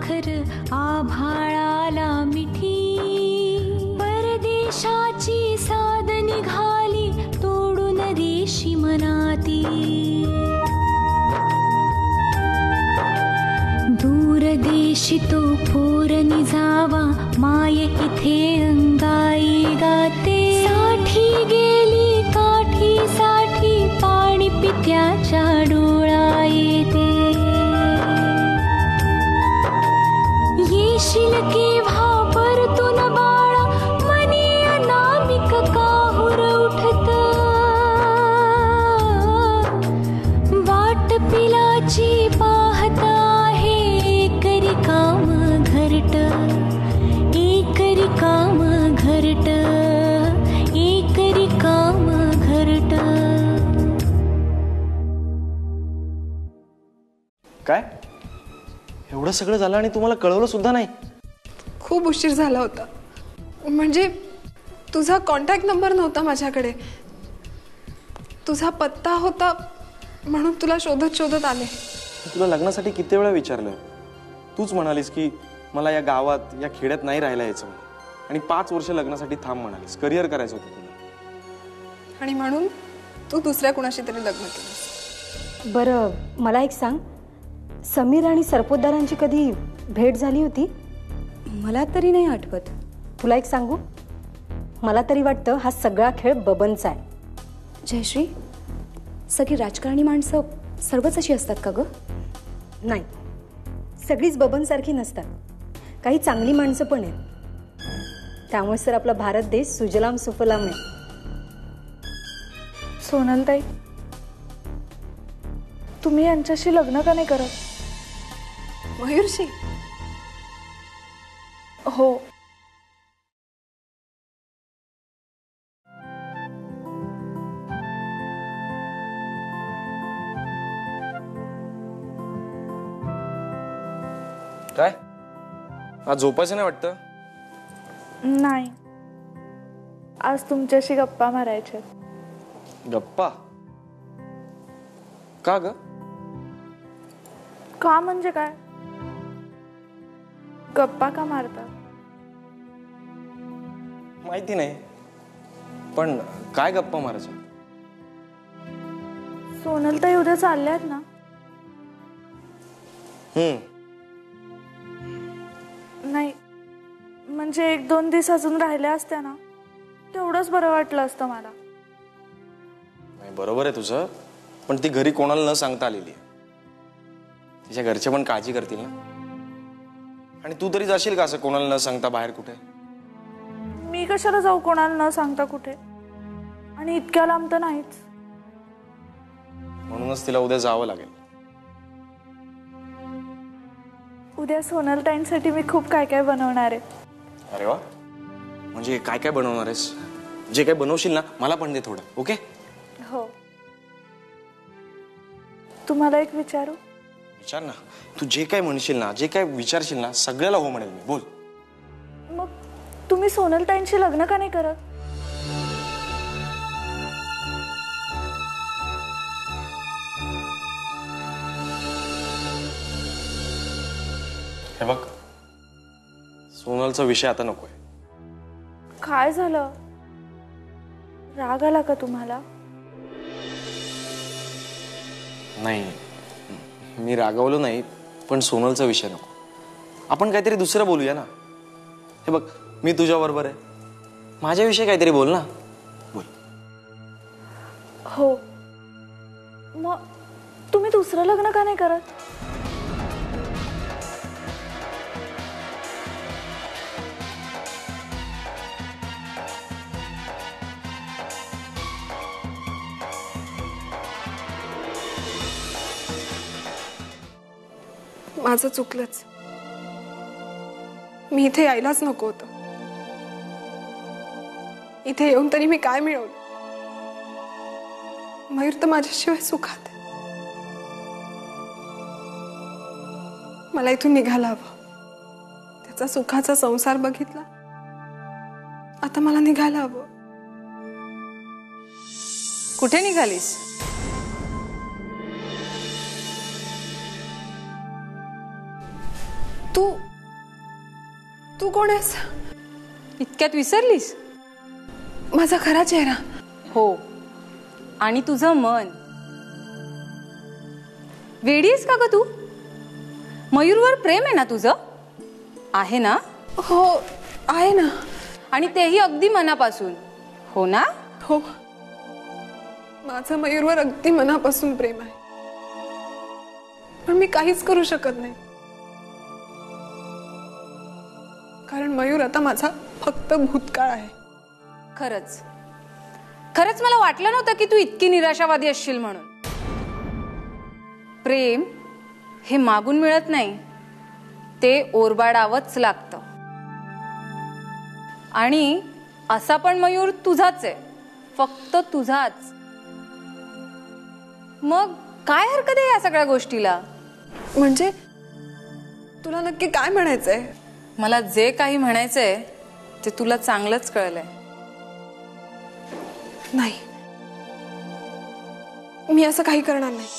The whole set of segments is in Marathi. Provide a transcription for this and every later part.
साखर आभाळाला मिठी, परदेशाची साद निघाली तोडून रेशी मनाती। दूर देशी तो पोरनी जावा माय इथे अंगाई गाते। साठी गेली काठी साठी पाणी पित्याच्या डोळा येते। येशील केव्हा परतून बाळा मनी अनामिक काहुर उठत। वाट पिलाची पाहत आहे एकरी काम घरट, एकरी काम घरट, एकरी काम घरट। काय एवढं सगळं झालं आणि तुम्हाला कळवलं सुद्धा नाही? खूप उशीर झाला होता, म्हणजे तुझा कॉन्टॅक्ट नंबर नव्हता माझ्याकडे, तुझा पत्ता होता म्हणून तुला शोधत शोधत आले। तुला लग्नासाठी किती वेळा विचारलं, तूच म्हणालीस की मला या गावात या खेड्यात नाही राहायला यायचं आणि 5 वर्ष लग्नासाठी थांब म्हणालीस, करिअर करायचं होतं तुला। आणि म्हणून तू दुसऱ्या कुणाशी तरी लग्न केलंस। बरं मला एक सांग, समीर आणि सरपोतदारांची कधी भेट झाली होती? मला तरी नाही आठवत। तुला एक सांगू, मला तरी वाटतं हा सगळा खेळ बबनचा आहे। जयश्री, सगळी राजकारणी माणसं सर्वच अशी असतात का ग? नाही, सगळीच बबनसारखी नसतात, काही चांगली माणसं पण आहेत। त्यामुळे तर आपला भारत देश सुजलाम सुफलाम आहे। सोनलताई, तुम्ही यांच्याशी लग्न का नाही करत? मयूरशी? हो। काय आज झोपायचं नाही वाटतं? नाही, आज तुमच्याशी गप्पा मारायच्या। गप्पा? का ग? का म्हणजे काय? गप्पा का मारतात? माहिती नाही, पण काय गप्पा मारायच्या? सोनलताई उद्या चालल्यात ना? नाही म्हणजे 1-2 दिवस अजून राहिल्या असत्या ना, तेवढंच बरं वाटलं असतं मला। नाही बरोबर आहे तुझं, पण ती घरी कोणाला न सांगता आलेली आहे, तिच्या घरचे पण काळजी करतील ना। आणि तू तरी जाशील का असं कोणाला न सांगता बाहेर कुठे? मी कशाला जाऊ कोणाला न सांगता कुठे, आणि इतक्या लांब तर नाहीच। म्हणूनच तिला उद्या जावं लागेल। उद्या सोनलताईंसाठी मी खूप काय काय बनवणार आहे। अरे वा, म्हणजे काय काय बनवणार आहेस? जे काय बनवशील ना मला पण दे थोडं, ओके? हो। तुम्हाला एक विचारू? विचार ना, तू जे काय म्हणशील ना, जे काय विचारशील ना, सगळ्याला हो म्हणेल मी, बोल। मग तुम्ही सोनलताईंशी लग्न का नाही करत? हे बघ, सोनलचा विषय आता नकोय। काय झालं? राग आला का तुम्हाला? नाही, मी रागवलो नाही, पण सोनलचा विषय नको, आपण काहीतरी दुसरं बोलूया ना। हे बघ, मी तुझ्या बरोबर आहे, माझ्याविषयी काहीतरी बोल ना, बोल। हो, मग तुम्ही दुसरं लग्न का नाही करत? माझं चुकलंच, मी इथे यायलाच नको होतं। इथे येऊन तरी मी काय मिळवलं? मयूर तर माझ्याशिवाय सुखात आहे। मला इथून निघायला हवं, त्याचा सुखाचा संसार बघितला, आता मला निघायला हवं। कुठे निघालीस? तू तू कोण आहेस? इतक्यात विसरलीस? माझा खरा चेहरा. हो, आणि तुझं मन. वेडी आहेस का ग तू? मयूरवर प्रेम आहे ना तुझं? आहे ना? हो आहे ना. आणि तेही अगदी मनापासून, हो ना? हो, माझं मयूरवर अगदी मनापासून प्रेम आहे, पण मी काहीच करू शकत नाही, कारण मयूर आता माझा फक्त भूतकाळ आहे. खरंच खरंच मला वाटलं नव्हतं की तू इतकी निराशावादी असशील म्हणून. प्रेम हे मागून मिळत नाही, ते ओरबाडावंच लागतं. आणि असा पण मयूर तुझाच आहे, फक्त तुझाच. मग काय हरकत आहे या सगळ्या गोष्टीला? म्हणजे तुला नक्की काय म्हणायचंय? मला जे काही म्हणायचंय ते तुला चांगलंच कळलंय. नाही, मी असं काही करणार नाही.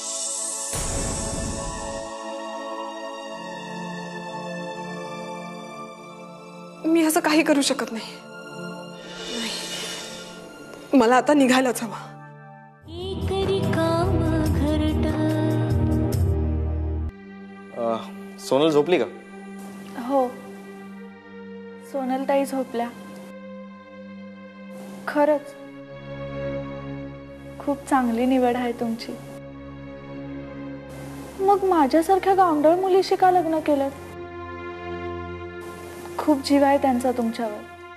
मी असं काही करू शकत नाही. मला आता निघायलाच हवं. सोनल झोपली का? हो, सोनलताई झोपल्या. खरंच खूप चांगली निवड आहे तुमची. मग माझ्यासारख्या गावंढळ मुलीशी का लग्न केलं? खूप जीव आहे त्यांचा तुमच्यावर.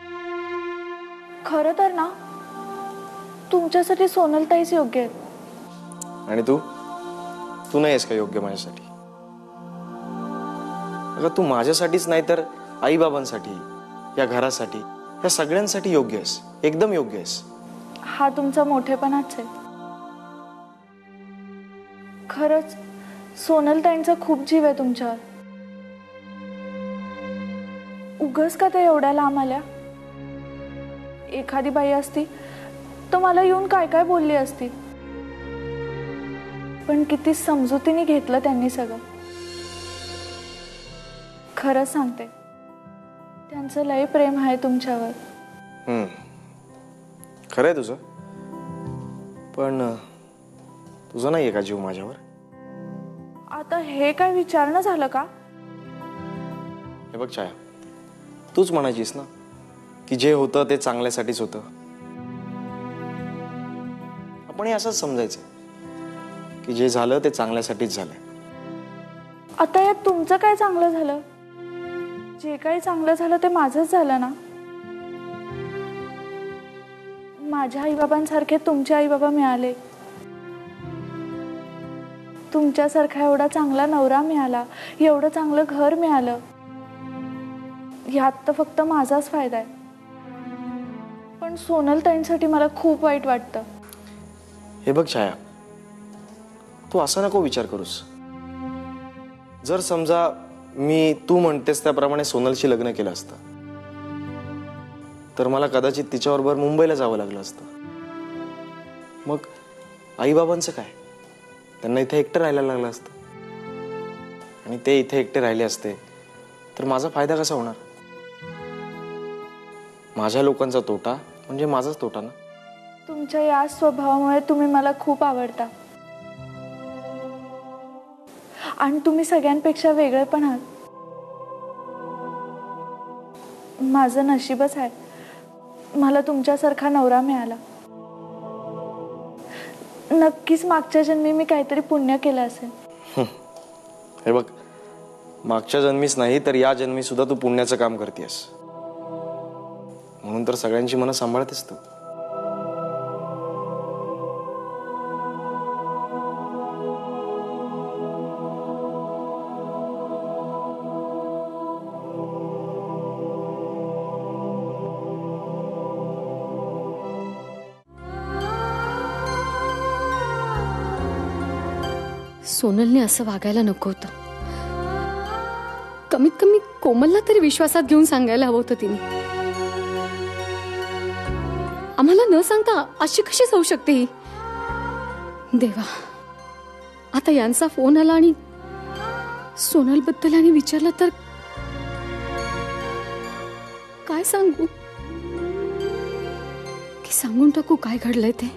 खरं तर ना, तुमच्यासाठी सोनलताईच योग्य आहेत. आणि तू तू नाही आहेस का योग्य माझ्यासाठी? अगं, तू माझ्यासाठीच नाही तर आई बाबांसाठी, या घरासाठी, या सगळ्यांसाठी योग्य आहेस, एकदम योग्य आहेस. हा तुमचा मोठेपणाच आहे. खरंच सोनलताईंचा खूप जीव आहे तुमच्यावर. उगाच का ते एवढ्या लांब आल्या? एखादी बाई असती तर मला येऊन काय काय बोलली असती, पण किती समजुतीने घेतलं त्यांनी सगळं. खरं सांगते, त्यांचं लय प्रेम आहे तुमच्यावर. खरंय तुझं, पण तुझं नाहीये का जीव माझ्यावर? आता हे काय विचारणं झालं का? हे बघ छाया, तूच म्हणायचीस ना की जे होतं ते चांगल्यासाठीच होतं. आपण हे असंच समजायचं की जे झालं ते चांगल्यासाठीच झालं. आता यात तुमचं काय चांगलं झालं? जे काही चांगलं झालं ते माझंच झालं ना. माझ्या आईबाबांसारखे तुमचे आईबाबा मिळाले, तुमच्यासारखा एवढा चांगला नवरा मिळाला, एवढं चांगलं घर मिळालं. यात तर फक्त माझाच फायदा आहे. पण सोनलताईंसाठी मला खूप वाईट वाटतं. हे बघ छाया, तू असं नको विचार करूस. जर समजा मी तू म्हणतेस त्याप्रमाणे सोनलशी लग्न केलं असतं तर मला कदाचित तिच्याबरोबर मुंबईला जावं लागलं असतं. मग आईबाबांचं काय? त्यांना इथे एकटं राहायला लागलं असतं, आणि ते इथे एकटे राहिले असते तर माझा फायदा कसा होणार? माझ्या लोकांचा तोटा म्हणजे माझाच तोटा ना. तुमच्या या स्वभावामुळे तुम्ही मला खूप आवडता, आणि तुम्ही सगळ्यांपेक्षा वेगळे पण आहात. माझं नशीबच आहे मला तुमच्यासारखा नवरा मिळाला. नक्कीच मागच्या जन्मी मी काहीतरी पुण्य केलं असेल. हे बघ, मागच्या जन्मीच नाही तर या जन्मी सुद्धा तू पुण्याचं काम करतेस, म्हणून तर सगळ्यांची मनं सांभाळतेस तू. सोनलने असं वागायला नको होतं. कमीत कमी कोमलला तरी विश्वासात घेऊन सांगायला हवं होतं तिने. आम्हाला न सांगता अशी कशी जाऊ शकते ही? देवा, आता यांचा फोन आला आणि सोनल बद्दल आणि विचारलं तर सांगू की सांगून टाकू काय घडलंय ते?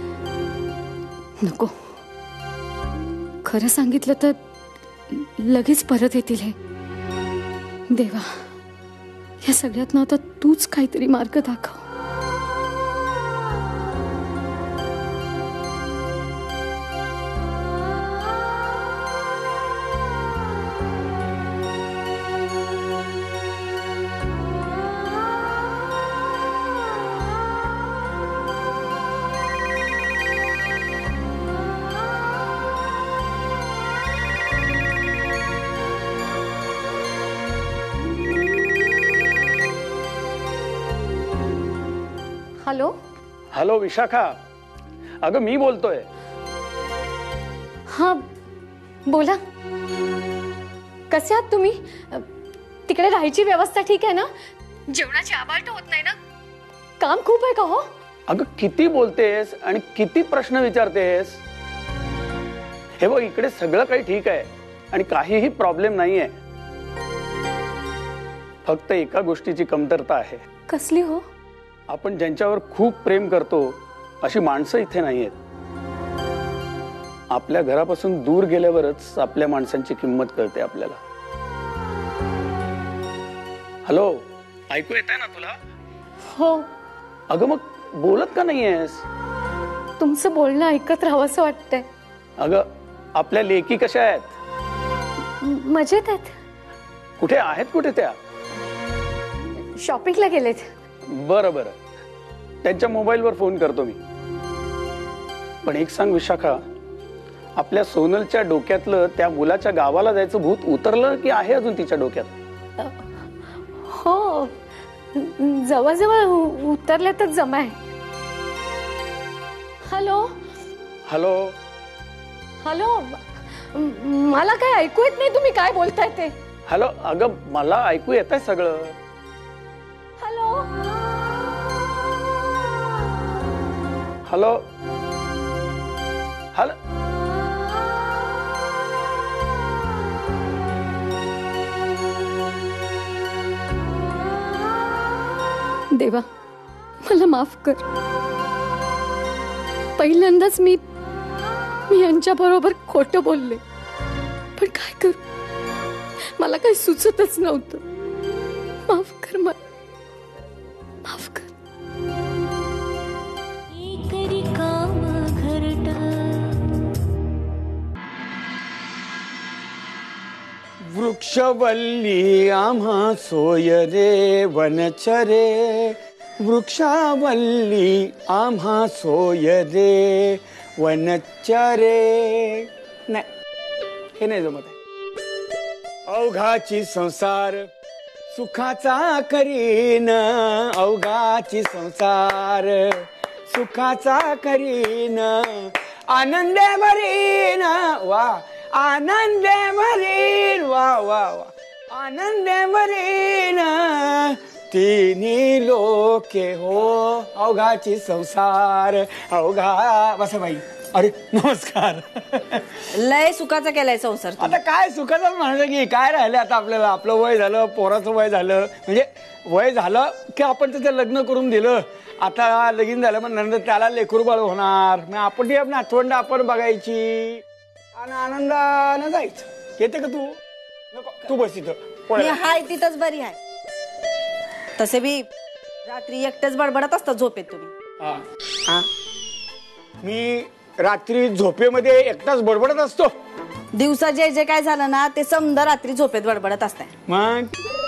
नको, खरं सांगितलं तर लगेच परत येतील हे. देवा, या सगळ्यातनं आता तूच काहीतरी मार्ग दाखव. हॅलो. हॅलो विशाखा, अगं मी बोलतोय. हा बोला. कसे आहात तुम्ही? तिकडे राहायची व्यवस्था ठीक आहे ना? जेवणाची आबाळ होत नाही ना? काम खूप आहे का हो? अगं किती बोलतेस आणि किती प्रश्न विचारतेस. हे बघ, इकडे सगळं काही ठीक आहे आणि काहीही प्रॉब्लेम नाहीये. फक्त एका गोष्टीची कमतरता आहे. कसली हो? आपण ज्यांच्यावर खूप प्रेम करतो अशी माणसं इथे नाहीयेत. आपल्या घरापासून दूर गेल्यावरच आपल्या माणसांची किंमत कळते आपल्याला. हॅलो, ऐकू येत आहे ना तुला? हो. अगं मग बोलत का नाहीयेस? तुमचं बोलणं ऐकत राहावंसं वाटतंय. अगं आपल्या लेकी कशा आहेत? मजेत आहेत. कुठे आहेत? कुठे त्या? शॉपिंगला गेलेत. बरं बरं, त्यांच्या मोबाईलवर फोन करतो मी. पण एक सांग विशाखा, आपल्या सोनलच्या डोक्यातलं त्या मुलाच्या गावाला जायचं भूत उतरलं की आहे अजून तिच्या डोक्यात? हो, जवळजवळ उतरले तर जमाय. हॅलो. हॅलो. हॅलो, मला काय ऐकू येत नाही तुम्ही काय बोलताय ते. हॅलो. अगं मला ऐकू येत आहे सगळं. हॅलो. हॅलो. हॅलो. देवा, मला माफ कर. पहिल्यांदाच मी यांच्या बरोबर खोटं बोलले. पण काय करू, मला काही सुचतच नव्हतं. माफ कर मला, माफ कर. एकरी काम घरट वृक्षवल्ली आम्हा सोय रे वनचरे. वृक्षावल्ली आम्हा सोय रे वनचरे. नाही, हे नाही जमत आहे. अवघाची संसार सुखाचा करीन. अवघाची संसार सुखाचा करीन. आनंदे भरीन. वा, आनंदे भरीन. वा वा वा, आनंदे भरीन. तिन्ही लोके हो अवघाची संसार. अवघा. बसा बाई. अरे नमस्कार. लय सुखाचा केलाय संसार. आता काय सुखाचं म्हणायचं की काय राहिलं आता आपल्याला. आपलं वय झालं, पोराचं वय झालं, म्हणजे वय झालं की आपण त्याचं लग्न करून दिलं. आता लगीन झालं पण नंतर त्याला लेकरू बाळ होणार. मग आपण ती आपली आठवण आपण बघायची आणि आनंदानं जायचं. येते का तू? नको, तू बस इथं. मी हाय तिथंच बरी आहे. तसे बी रात्री एकटेच बडबडत असतात झोपेत तुम्ही. हा, मी रात्री झोपेमध्ये एकटाच बडबडत असतो. दिवसा जे जे काय झालं ना ते समजा रात्री झोपेत बडबडत असताय. मग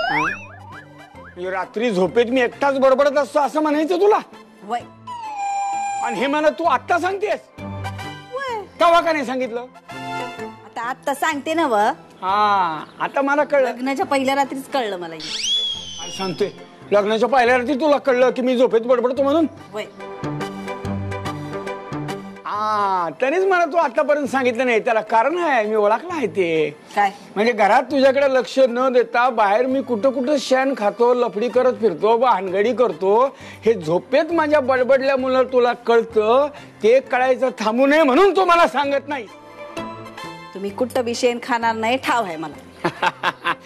रात्री झोपेत मी एकटाच बडबडत असतो असं म्हणायचं तुला? वय. आणि हे मला तू आत्ता सांगतेस? तेव्हा का नाही सांगितलं? आता सांगते ना व. हा, आता मला कळलं. लग्नाच्या पहिल्या रात्रीच कळलं मला. सांगतोय, लग्नाच्या पहिल्या रात्री तुला कळलं की मी झोपेत बडबडतो म्हणून? वय. हा, तरीच मला तू आतापर्यंत सांगितलं नाही. त्याला कारण आहे, मी ओळखलं आहे ते. काय? म्हणजे घरात तुझ्याकडे लक्ष न देता बाहेर मी कुठं कुठं शेण खातो, लफडी करत फिरतो, भानगडी करतो. हे झोपेत माझ्या बडबडल्यामुळे तुला कळतं. ते कळायचं थांबू नये म्हणून तू मला सांगत नाही. तुम्ही कुठं बी शेण खाणार नाही ठाव आहे मला.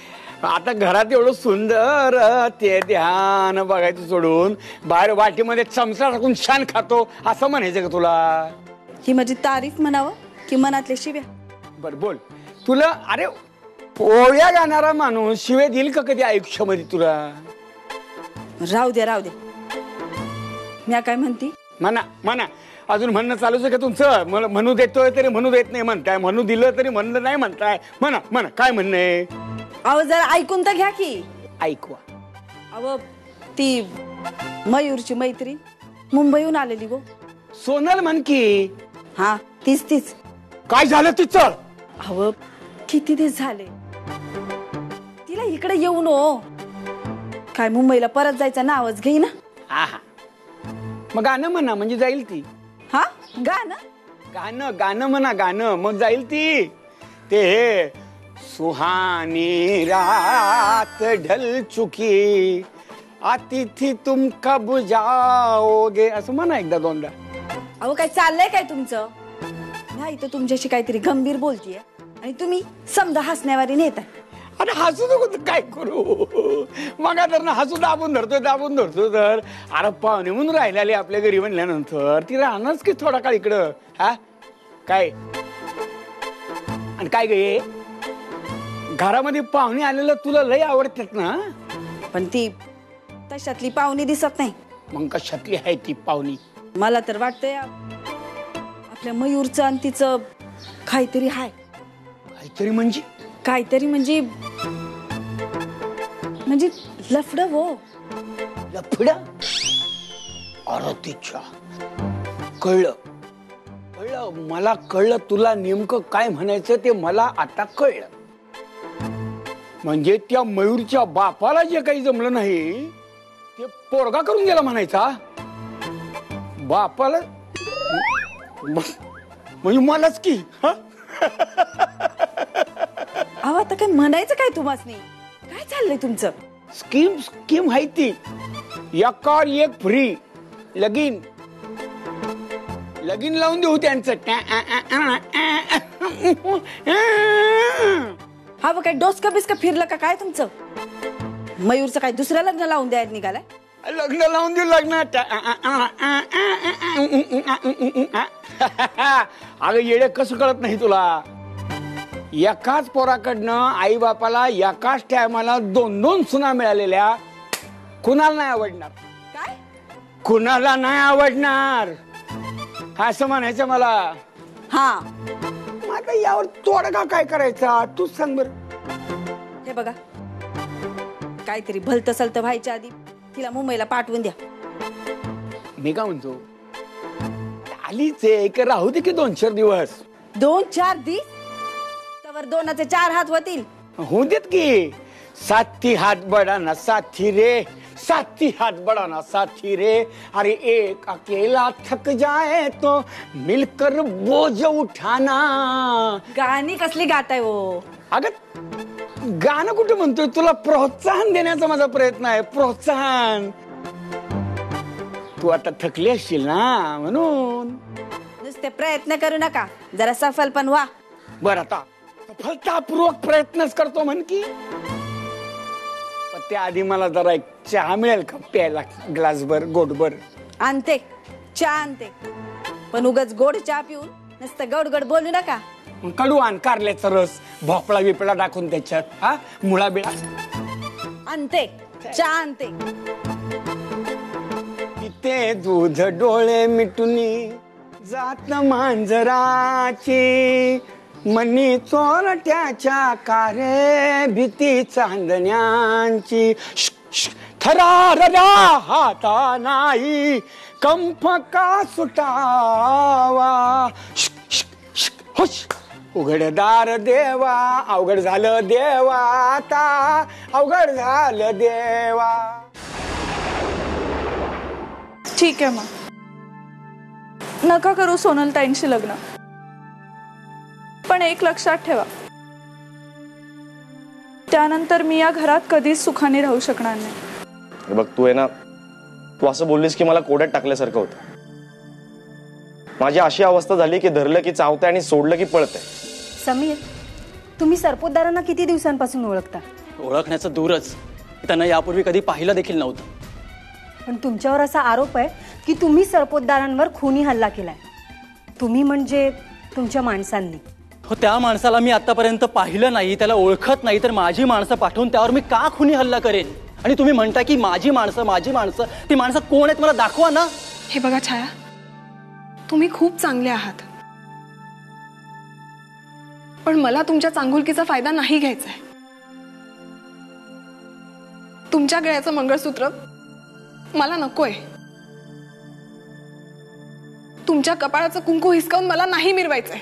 आता घरात एवढं सुंदर ते ध्यान बघायचं सोडून बाहेर वाटीमध्ये चमचा टाकून छान खातो असं म्हणायचं का तुला? ही माझी तारीफ म्हणावं की मनातले शिव्या? बर बोल. तुला अरे पोळ्या गाणारा माणूस शिवे देईल का कधी आयुष्यामध्ये तुला? राहू दे मी काय म्हणते? म्हणा म्हणा. अजून म्हणणं चालूच आहे का तुमचं? मला म्हणू देतोय तरी म्हणू देत नाही म्हणताय, म्हणू दिलं तरी म्हणलं नाही म्हणताय. म्हणा म्हणा काय म्हणणं आहे? अहो जरा ऐकून तर घ्या की. ऐकवा. अहो ती मयूरची मैत्रीण मुंबईहून आलेली गो. सोनल म्हण की. हा तीच. काय झालं तिचं? अहो किती दिवस झाले तिला इकडे येऊन हो. काय मुंबईला परत जायचं नावच घेई ना. आहा. मग गाणं म्हणा म्हणजे जाईल ती. हा गाणं गाणं म्हणा गाणं मग जाईल ती. ते हे सुहानी रात ढल चुकी अतिथी तुम कब जाओगे असं म्हणा एकदा दोनदा. अहो काय चाललंय काय तुमचं? नाही तर तुमच्याशी काहीतरी गंभीर बोलतीये आणि तुम्ही समजा हसण्यावारी नेताय. अरे हसू नको तर काय करू? मग तर हसू दाबून धरतोय तर. अरे पाहुणे म्हणून राहिलेले आपल्या घरी म्हणल्यानंतर ती राहणारच की थोडा काळ इकडं. हा काय आणि काय गे घरामध्ये पाहुणे आलेलं तुला लय आवडतात ना? पण ती तशातली पाहुणी दिसत नाही. मग कशातली आहे ती पाहुणी? मला तर वाटतंय आपल्या मयूरचं आणि तिचं काहीतरी हाय. काहीतरी म्हणजे लफडं हो. लफडं? अरे तिच्या कळलं मला कळलं. तुला नेमकं काय म्हणायचं ते मला आता कळलं. म्हणजे त्या मयूरच्या बापाला जे काही जमलं नाही ते पोरगा करून गेला म्हणायचा. बापाला म्हणजे मलाच की. अहो आता काय म्हणायचं काय तुम्हाला? काय चाललंय तुमचं? स्कीम आहे ती. एकावर एक फ्री. लगीन लावून देऊ त्यांचं. हा काय डोसका बिस्का फिरलं का काय तुमचं? मयूरचं काय दुसऱ्या लग्न लावून द्यायला निघालाय? लग्न लावून देऊ लग्न. अगं येडे कसं कळत नाही तुला? एकाच पोराकडनं आई बापाला एकाच टायमाला 2-2 सुना मिळालेल्या कुणाला नाही आवडणार? काय? कुणाला नाही आवडणार असं म्हणायचं मला. हा आता यावर तोडगा काय करायचा तू सांग बर. हे बघा काहीतरी भलत सलत व्हायच्या आधी तिला मुंबईला पाठवून द्या. मी काय म्हणतो आलीच एक राहू दे की 2-4 दिवस. 2-4 दिवस तर 2चे 4 हात होतील. होऊ देत की. साथी हात बडाना साथी रे, साथी हात बडाना साथी रे. अरे एक अकेला थक जाए तो मिलकर बोझ उठाना. गाणी कसली गाताय हो? अगं गाणं कुठे म्हणतोय? तुला प्रोत्साहन देण्याचा माझा प्रयत्न आहे. प्रोत्साहन. तू आता थकली असशील ना म्हणून. नुसते प्रयत्न करू नका, जरा सफल पण व्हा. बर आता सफलतापूर्वक प्रयत्नच करतो म्हण की. पण त्याआधी मला जरा एक चहा मिळेल का प्यायला? ग्लासभर गोडभर. आणते चहा आणते. पण उगाच गोड चहा पिऊन नुसतं गडगड बोलू नका. कडू आण कारल्याचा रस भोपळा बिपळा टाकून त्याच्यात. हा मुळा बिळा आणते चहा आणते. तिथे दूध डोळे मिटुनी जात मांजराची मनी चोरट्याच्या कारे भीती चांदण्यांची. थराररा हाता नाही कंफ का सुटावा. हुश उघडदार देवा अवघड झालं देवा आता अवघड झालं देवा. ठीक आहे मग नका करू सोनल ताईंशी लग्न. पण एक लक्षात ठेवा, त्यानंतर मी या घरात कधीच सुखाने राहू शकणार नाही. बघ तू आहे ना, तू असं बोललीस की मला कोड्यात टाकल्यासारखं होतं. माझी अशी अवस्था झाली की धरलं की चावतंय आणि सोडलं की पळतंय. समीर, तुम्ही सरपोतदारांना किती दिवसांपासून ओळखता? ओळखण्याचं दूरच, त्यांना यापूर्वी कधी पाहिलं देखील नव्हतं. पण तुमच्यावर असा आरोप आहे की तुम्ही सरपोतदारांवर खुनी हल्ला केलाय. तुम्ही म्हणजे तुमच्या माणसांनी. हो, त्या माणसाला मी आतापर्यंत पाहिलं नाही, त्याला ओळखत नाही, तर माझी माणसं पाठवून त्यावर मी का खुनी हल्ला करेन? आणि तुम्ही म्हणता की माझी माणसं, ती माणसं कोण आहेत मला दाखवा ना. हे बघा छाया, तुम्ही खूप चांगले आहात, पण मला तुमच्या चांगुलकीचा फायदा नाही घ्यायचा आहे. तुमच्या गळ्याचं मंगळसूत्र मला नकोय. तुमच्या कपाळाचं कुंकू हिसकावून मला नाही मिरवायचंय.